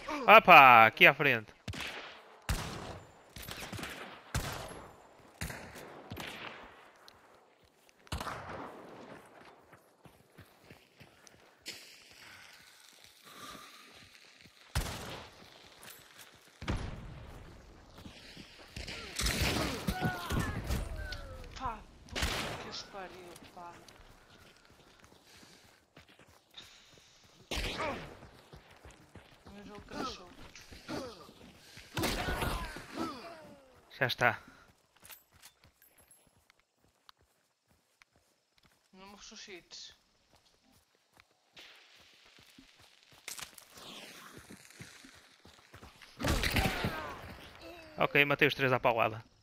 Opa, aqui à frente. Pá, puta que se pariu, pá. O meu jogo crashou. Já está. Não me ressuscites. Ok, matei os três à paulada.